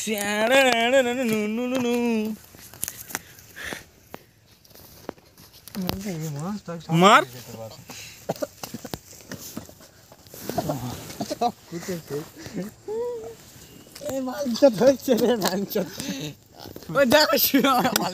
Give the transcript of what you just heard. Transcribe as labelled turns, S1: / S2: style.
S1: মার
S2: এই মাছ ধরছে রে মাছ। ওই দেখো